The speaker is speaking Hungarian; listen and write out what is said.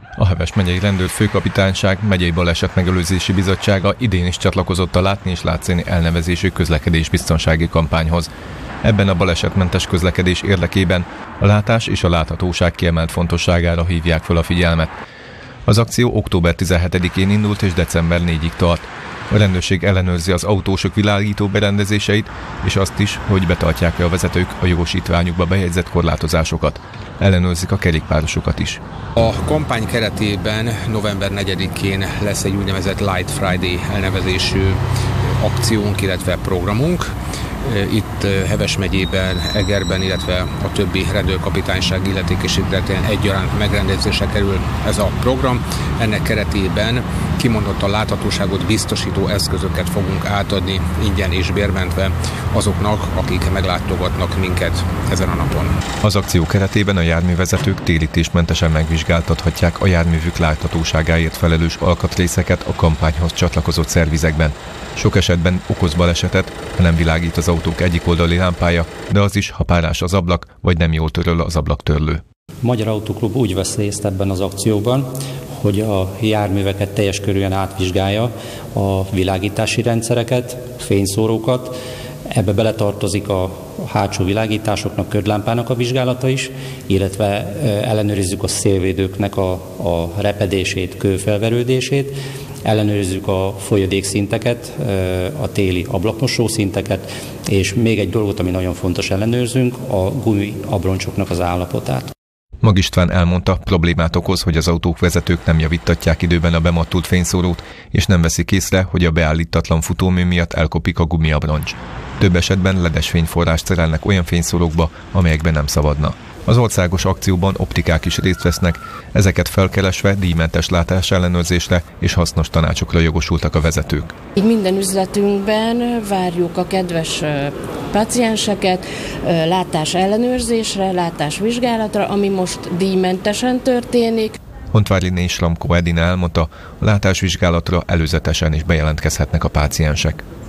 A Heves megyei rendőrfőkapitányság megyei balesetmegelőzési bizottsága idén is csatlakozott a Látni és Látszani elnevezésű közlekedésbiztonsági kampányhoz. Ebben a balesetmentes közlekedés érdekében a látás és a láthatóság kiemelt fontosságára hívják fel a figyelmet. Az akció október 17-én indult és december 4-ig tart. A rendőrség ellenőrzi az autósok világító berendezéseit, és azt is, hogy betartják-e a vezetők a jogosítványukba bejegyzett korlátozásokat. Ellenőrzik a kerékpárosokat is. A kampány keretében november 4-én lesz egy úgynevezett Light Friday elnevezésű akciónk, illetve programunk. Itt Heves megyében, Egerben, illetve a többi rendőrkapitányság illetékes területén egyaránt megrendezésre kerül ez a program. Ennek keretében kimondottan láthatóságot biztosító eszközöket fogunk átadni ingyen és bérmentve azoknak, akik meglátogatnak minket ezen a napon. Az akció keretében a járművezetők térítésmentesen megvizsgáltathatják a járművük láthatóságáért felelős alkatrészeket a kampányhoz csatlakozott szervizekben. Sok esetben okoz balesetet, ha nem világít az autók egyik oldali lámpája, de az is, ha párás az ablak, vagy nem jól töröl az ablaktörlő. Magyar Autóklub úgy vesz részt ebben az akcióban, hogy a járműveket teljes körűen átvizsgálja, a világítási rendszereket, fényszórókat. Ebbe beletartozik a hátsó világításoknak, ködlámpának a vizsgálata is, illetve ellenőrizzük a szélvédőknek a repedését, kőfelverődését, ellenőrizzük a folyadékszinteket, a téli ablakmosó szinteket, és még egy dolgot, ami nagyon fontos, ellenőrzünk, a gumiabroncsoknak az állapotát. Mag István elmondta, problémát okoz, hogy az autók vezetők nem javítatják időben a bemattult fényszórót, és nem veszik észre, hogy a beállítatlan futómű miatt elkopik a gumiabroncs. Több esetben ledes fényforrást szerelnek olyan fényszórókba, amelyekben nem szabadna. Az országos akcióban optikák is részt vesznek, ezeket felkeresve díjmentes látás ellenőrzésre és hasznos tanácsokra jogosultak a vezetők. Így minden üzletünkben várjuk a kedves pácienseket látás ellenőrzésre, látásvizsgálatra, ami most díjmentesen történik. Hontvárné Slamko Edina elmondta, a látásvizsgálatra előzetesen is bejelentkezhetnek a páciensek.